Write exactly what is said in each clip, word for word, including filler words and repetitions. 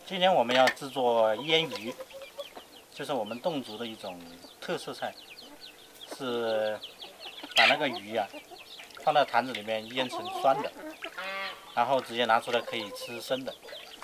今天我们要制作腌鱼，就是我们侗族的一种特色菜，是把那个鱼啊放到坛子里面腌成酸的，然后直接拿出来可以吃生的。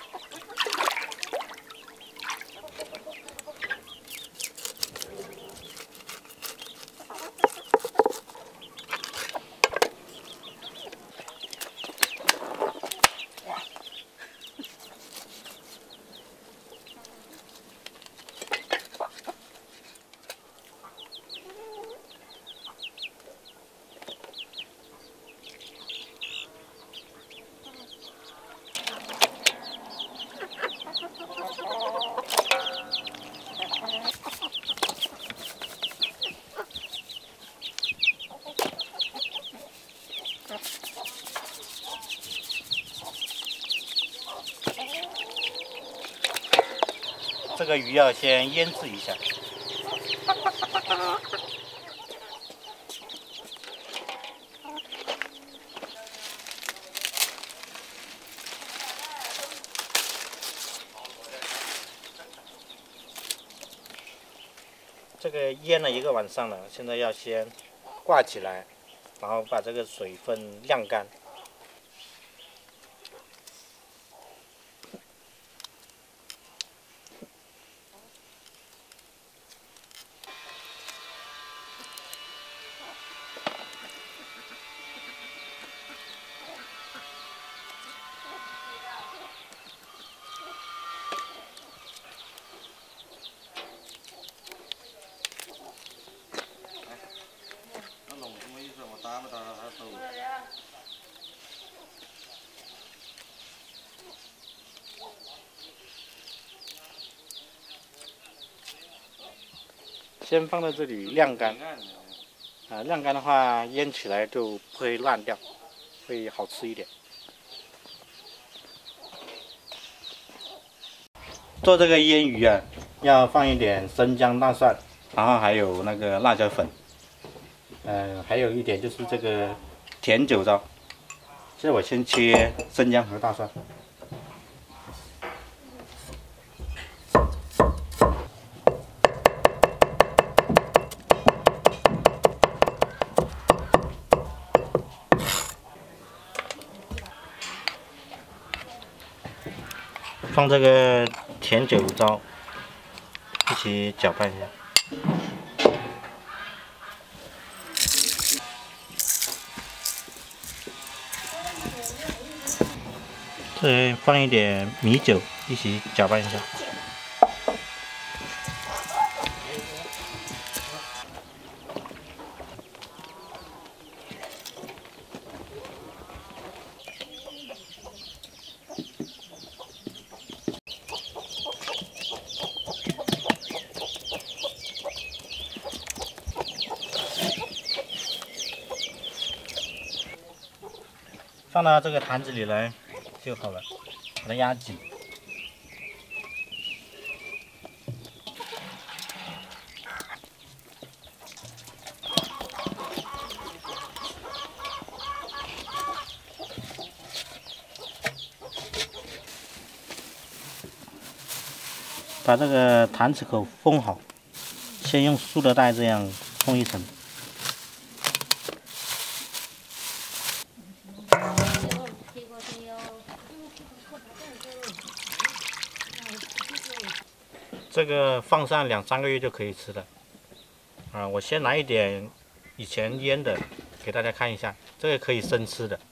这个鱼要先腌制一下。这个腌了一个晚上了，现在要先挂起来，然后把这个水分晾干。 先放在这里晾干，啊，晾干的话腌起来就不会烂掉，会好吃一点。做这个腌鱼啊，要放一点生姜、大蒜，然后还有那个辣椒粉，嗯、呃，还有一点就是这个甜酒糟。现在我先切生姜和大蒜。 放这个甜酒糟，一起搅拌一下。这里放一点米酒，一起搅拌一下。放到这个坛子里来就好了，把它压紧。把这个坛子口封好，先用塑料袋这样封一层。 这个放上两三个月就可以吃了，啊，我先拿一点以前腌的给大家看一下，这个可以生吃的。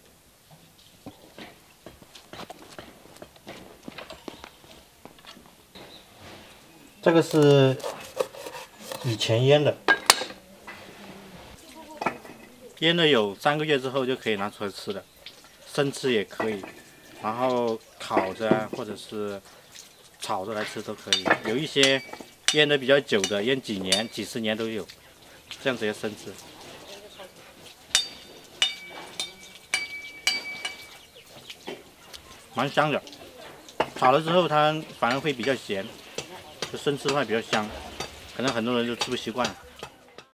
这个是以前腌的，腌了有三个月之后就可以拿出来吃了，生吃也可以，然后烤着啊，或者是 炒着来吃都可以，有一些腌的比较久的，腌几年、几十年都有，这样直接生吃。蛮香的，炒了之后它反而会比较咸，就生吃的话比较香，可能很多人就吃不习惯了。